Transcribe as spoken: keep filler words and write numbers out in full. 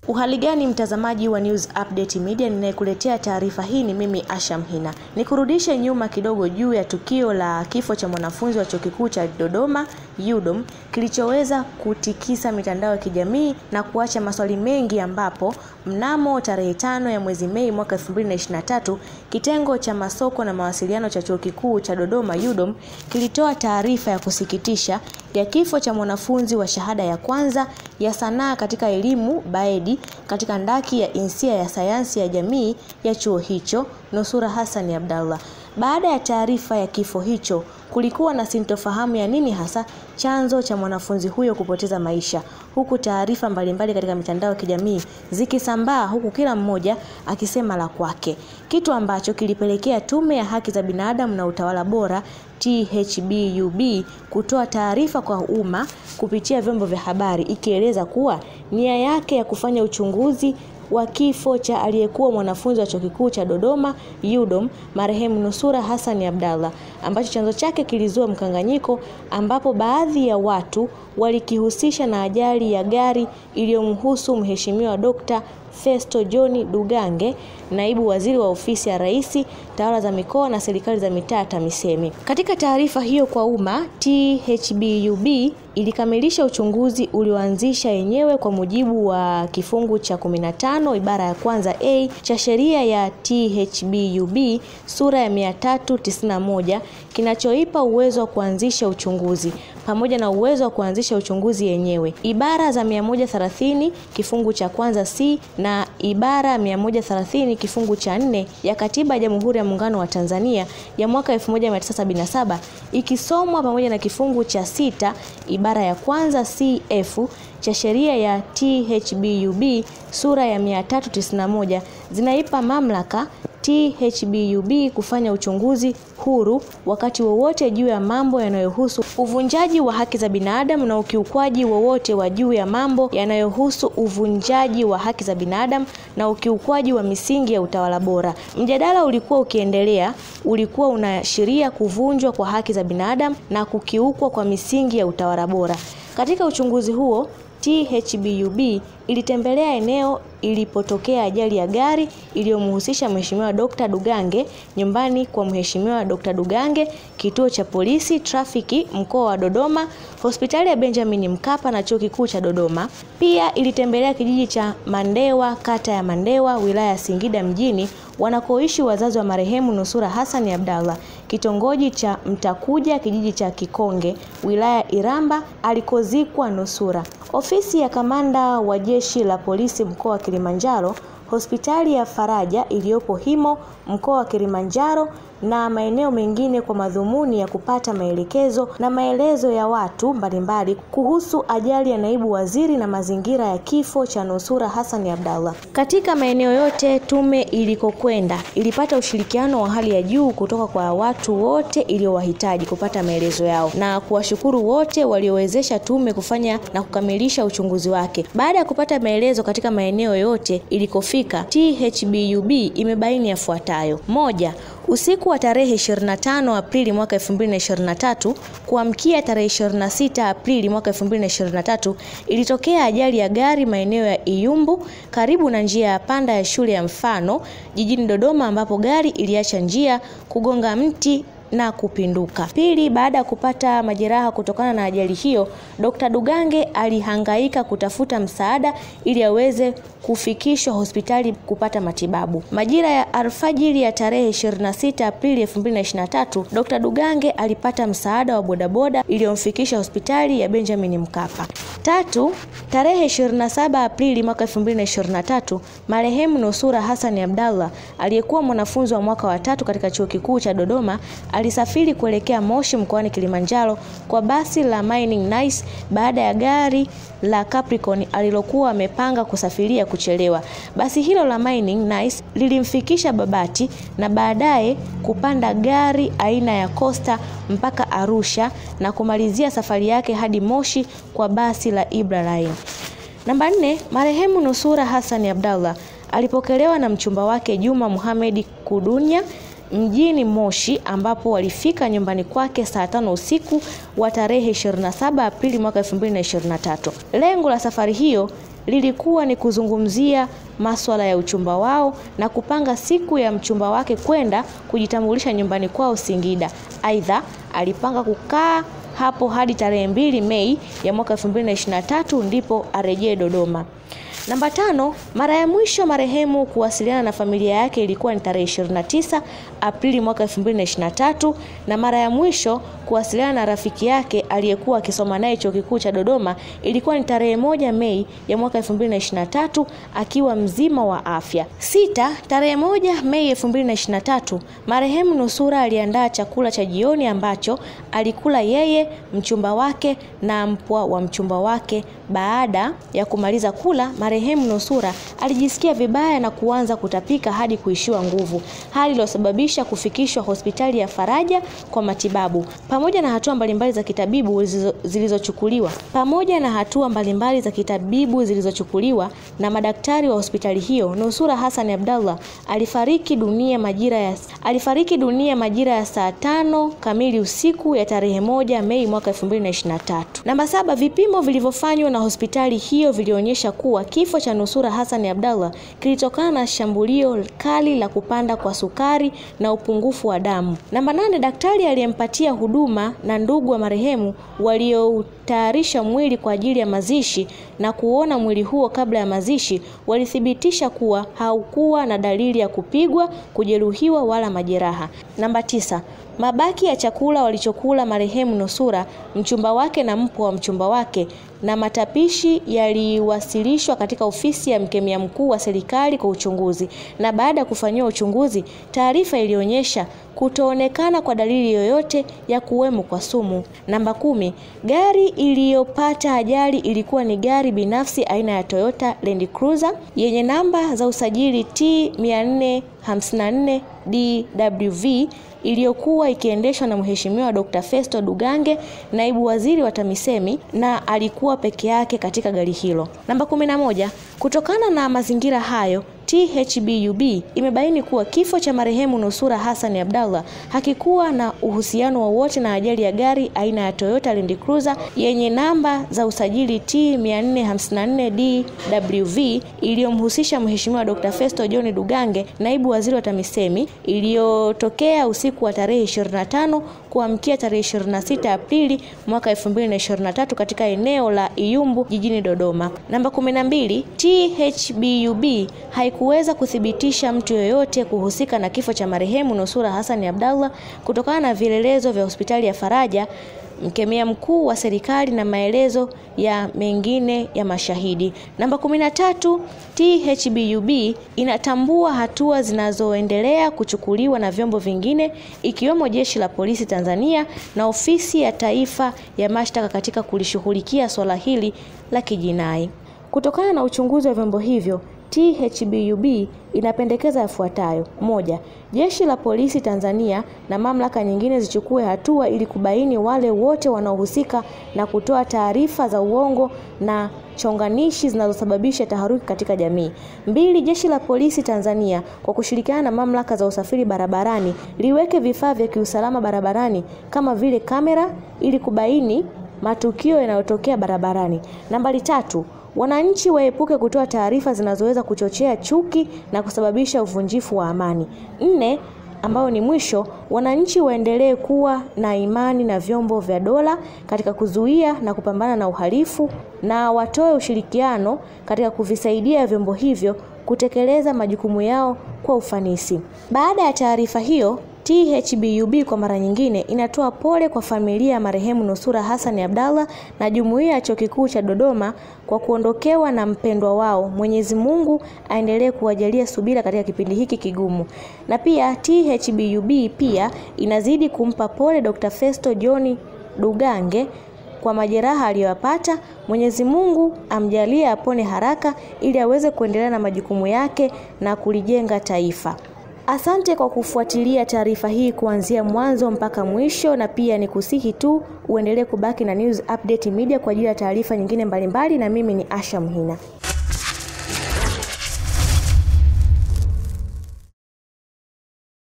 Uhali gani mtazamaji wa News Update Media, ninayekuletea taarifa hii ni mimi Asha Mhina. Nikurudishe nyuma kidogo juu ya tukio la kifo cha mwanafunzi wa Chuo Kikuu cha Dodoma U D O M kilichoweza kutikisa mitandao ya kijamii na kuacha maswali mengi, ambapo mnamo tarehe tano ya mwezi Mei mwaka elfu mbili na ishirini na tatu kitengo cha masoko na mawasiliano cha Chuo Kikuu cha Dodoma U D O M kilitoa taarifa ya kusikitisha ya kifo cha mwanafunzi wa shahada ya kwanza ya sanaa katika elimu Baedi katika ndaki ya insia ya sayansi ya jamii ya chuo hicho, Nusura Hassan Abdallah. Baada ya taarifa ya kifo hicho, kulikuwa na sintofahamu ya nini hasa chanzo cha mwanafunzi huyo kupoteza maisha, huku taarifa mbalimbali katika mitandao ya kijamii zikisambaa, huku kila mmoja akisema la kwake, kitu ambacho kilipelekea Tume ya Haki za Binadamu na Utawala Bora T H B U B kutoa taarifa kwa umma kupitia vyombo vya habari ikieleza kuwa nia yake ya kufanya uchunguzi wa kifo cha aliyekuwa mwanafunzi wa Chuo Kikuu cha Dodoma U D O M marehemu Nusura Hassan Abdallah, ambacho chanzo chake kilizua mkanganyiko, ambapo baadhi ya watu walikihusisha na ajali ya gari iliyomhusu Mheshimiwa Dokta Festo John Dugange, naibu waziri wa ofisi ya Rais, tawala za mikoa na serikali za mitaa TAMISEMI. Katika taarifa hiyo kwa umma, T H B U B ilikamilisha uchunguzi ulioanzisha yenyewe kwa mujibu wa kifungu cha kumi na tano ibara ya kwanza A cha sheria ya T H B U B sura ya mia tatu tisini na moja, kinachoipa uwezo wa kuanzisha uchunguzi pamoja na uwezo wa kuanzisha uchunguzi yenyewe. Ibara za mia moja thelathini kifungu cha kwanza C na ibara mia moja thelathini kifungu cha nne ya Katiba ya Jamhuri ya Muungano wa Tanzania ya mwaka elfu moja mia tisa sabini na saba ikisomwa pamoja na kifungu cha sita ibara ya kwanza C F cha sheria ya T H B U B sura ya mia tatu tisini na moja zinaipa mamlaka T H B U B kufanya uchunguzi huru wakati wowote juu ya mambo yanayohusu uvunjaji wa haki za binadamu na ukiukwaji wowote wa juu ya mambo yanayohusu uvunjaji wa haki za binadamu na ukiukwaji wa misingi ya utawala bora. Mjadala ulikuwa ukiendelea, ulikuwa unaashiria kuvunjwa kwa haki za binadamu na kukiukwa kwa misingi ya utawala bora. Katika uchunguzi huo, T H B U B ilitembelea eneo ilipotokea ajali ya gari iliyomhusisha Mheshimiwa Dokta Dugange, nyumbani kwa Mheshimiwa Dokta Dugange, kituo cha polisi trafiki mkoa wa Dodoma, hospitali ya Benjamin Mkapa na Chuo Kikuu cha Dodoma. Pia ilitembelea kijiji cha Mandewa, kata ya Mandewa, wilaya ya Singida mjini, wanakoishi wazazi wa marehemu Nusura Hassan Abdallah, kitongoji cha Mtakuja, kijiji cha Kikonge, wilaya Iramba, alikozikwa Nusura. Ofisi ya kamanda wa jeshi la polisi mkoa wa Kilimanjaro, hospitali ya Faraja iliyopo Himo mkoa wa Kilimanjaro na maeneo mengine kwa madhumuni ya kupata maelekezo na maelezo ya watu mbalimbali kuhusu ajali ya naibu waziri na mazingira ya kifo cha Nusura Hassan Abdallah. Katika maeneo yote tume ilikokwenda ilipata ushirikiano wa hali ya juu kutoka kwa watu wote iliyowahitaji kupata maelezo yao, na kuwashukuru wote waliowezesha tume kufanya na kukamilisha uchunguzi wake. Baada ya kupata maelezo katika maeneo yote ilikofika, T H B U B imebaini yafuatayo: moja, usiku wa tarehe ishirini na tano Aprili mwaka elfu mbili na ishirini na tatu kuamkia tarehe ishirini na sita Aprili mwaka elfu mbili na ishirini na tatu ilitokea ajali ya gari maeneo ya Iyumbu karibu na njia ya panda ya shule ya Mfano jijini Dodoma, ambapo gari iliacha njia, kugonga mti na kupinduka. Pili, baada ya kupata majeraha kutokana na ajali hiyo, Dokta Dugange alihangaika kutafuta msaada ili aweze kufikishwa hospitali kupata matibabu. Majira ya alfajiri ya tarehe ishirini na sita Aprili elfu mbili na ishirini na tatu, Dokta Dugange alipata msaada wa bodaboda iliyomfikisha hospitali ya Benjamin Mkapa. Tatu, tarehe ishirini na saba Aprili mwaka elfu mbili na ishirini na tatu, marehemu Nusura Hassan Abdallah aliyekuwa mwanafunzi wa mwaka wa tatu katika Chuo Kikuu cha Dodoma alisafiri kuelekea Moshi mkoani Kilimanjaro kwa basi la Mining Nice baada ya gari la Capricorn alilokuwa amepanga kusafiria kuchelewa. Basi hilo la Mining Nice lilimfikisha Babati na baadaye kupanda gari aina ya Costa mpaka Arusha na kumalizia safari yake hadi Moshi kwa basi la Ibra Line. Namba nne, marehemu Nusura Hassan Abdallah alipokelewa na mchumba wake Juma Mohamed Kudunya mjini Moshi, ambapo walifika nyumbani kwake saa tano usiku wa tarehe ishirini na saba Aprili mwaka elfu mbili na ishirini na tatu. Lengo la safari hiyo lilikuwa ni kuzungumzia masuala ya uchumba wao na kupanga siku ya mchumba wake kwenda kujitambulisha nyumbani kwao Singida. Aidha, alipanga kukaa hapo hadi tarehe mbili Mei ya mwaka elfu mbili na ishirini na tatu ndipo arejee Dodoma. Namba tano, mara ya mwisho marehemu kuwasiliana na familia yake ilikuwa ni tarehe ishirini na tisa Aprili mwaka elfu mbili na ishirini na tatu, na mara ya mwisho kuwasiliana na rafiki yake aliyekuwa akisoma naye Chuo Kikuu cha Dodoma ilikuwa ni tarehe moja Mei ya mwaka elfu mbili na ishirini na tatu akiwa mzima wa afya. Sita, tarehe moja Mei elfu mbili na ishirini na tatu, marehemu nusura aliandaa chakula cha jioni ambacho alikula yeye, mchumba wake na mpwa wa mchumba wake. Baada ya kumaliza kula, marehemu nusura alijisikia vibaya na kuanza kutapika hadi kuishiwa nguvu, hali iliyosababisha kufikishwa hospitali ya Faraja kwa matibabu. Pamoja na hatua mbalimbali za kitabibu zilizochukuliwa pamoja na hatua mbalimbali za kitabibu zilizochukuliwa na madaktari wa hospitali hiyo, Nusura Hassan Abdallah alifariki dunia majira ya alifariki dunia majira ya saa tano kamili usiku ya tarehe moja Mei mwaka elfu mbili na ishirini na tatu. Namba saba, vipimo vilivyofanywa na hospitali hiyo vilionyesha kuwa kifo cha Nusura Hassan Abdallah kilitokana na shambulio kali la kupanda kwa sukari na upungufu wa damu. Namba nane, daktari aliyempatia huduma na ndugu wa marehemu waliotayarisha mwili kwa ajili ya mazishi na kuona mwili huo kabla ya mazishi walithibitisha kuwa haukuwa na dalili ya kupigwa, kujeruhiwa wala majeraha. Namba tisa, mabaki ya chakula walichokula marehemu Nusura, mchumba wake na mpwa wa mchumba wake na matapishi yaliwasilishwa katika ofisi ya mkemia mkuu wa serikali kwa uchunguzi, na baada ya kufanyiwa uchunguzi taarifa ilionyesha kutoonekana kwa dalili yoyote ya kuwemo kwa sumu. Namba kumi, gari iliyopata ajali ilikuwa ni gari binafsi aina ya Toyota Land Cruiser yenye namba za usajili T mia nne hamsini na nne D W V iliyokuwa ikiendeshwa na Mheshimiwa Doctor Festo Dugange, naibu waziri wa TAMISEMI, na alikuwa peke yake katika gari hilo. Namba kumi na moja, kutokana na mazingira hayo T H B U B imebaini kuwa kifo cha marehemu Nusura Hassan Abdallah hakikuwa na uhusiano wowote na ajali ya gari aina ya Toyota Land Cruiser yenye namba za usajili T mia nne hamsini na nne D W V iliyomhusisha Mheshimiwa Doctor Festo John Dugange, naibu waziri wa TAMISEMI, iliyotokea usiku wa tarehe ishirini na tano kuamkia tarehe ishirini na sita Aprili mwaka elfu mbili na ishirini na tatu katika eneo la Iyumbu jijini Dodoma. Namba kumi na mbili, T H B U B haikuweza kuthibitisha mtu yoyote kuhusika na kifo cha marehemu Nusura Hassan Abdallah kutokana na vielelezo vya hospitali ya Faraja, mkemia mkuu wa serikali na maelezo ya mengine ya mashahidi. Namba kumi na tatu, T H B U B inatambua hatua zinazoendelea kuchukuliwa na vyombo vingine ikiwemo Jeshi la Polisi Tanzania na Ofisi ya Taifa ya Mashtaka katika kulishughulikia swala hili la kijinai. Kutokana na uchunguzi wa vyombo hivyo, T H B U B inapendekeza yafuatayo: moja, Jeshi la Polisi Tanzania na mamlaka nyingine zichukue hatua ili kubaini wale wote wanaohusika na kutoa taarifa za uongo na chonganishi zinazosababisha taharuki katika jamii. Mbili, Jeshi la Polisi Tanzania kwa kushirikiana na mamlaka za usafiri barabarani liweke vifaa vya kiusalama barabarani kama vile kamera ili kubaini matukio yanayotokea barabarani. Nambari tatu, wananchi waepuke kutoa taarifa zinazoweza kuchochea chuki na kusababisha uvunjifu wa amani. Nne, ambao ni mwisho, wananchi waendelee kuwa na imani na vyombo vya dola katika kuzuia na kupambana na uhalifu na watoe ushirikiano katika kuvisaidia vyombo hivyo kutekeleza majukumu yao kwa ufanisi. Baada ya taarifa hiyo, T H B U B kwa mara nyingine inatoa pole kwa familia ya marehemu Nusura Hassan Abdallah na jumuiya ya Chuo Kikuu cha Dodoma kwa kuondokewa na mpendwa wao. Mwenyezi Mungu aendelee kuwajalia subira katika kipindi hiki kigumu. Na pia T H B U B pia inazidi kumpa pole Doctor Festo John Dugange kwa majeraha aliyopata. Mwenyezi Mungu amjalie apone haraka ili aweze kuendelea na majukumu yake na kulijenga taifa. Asante kwa kufuatilia taarifa hii kuanzia mwanzo mpaka mwisho, na pia nikusihi tu uendelee kubaki na News Update Media kwa ajili ya taarifa nyingine mbalimbali, na mimi ni Asha Mhina.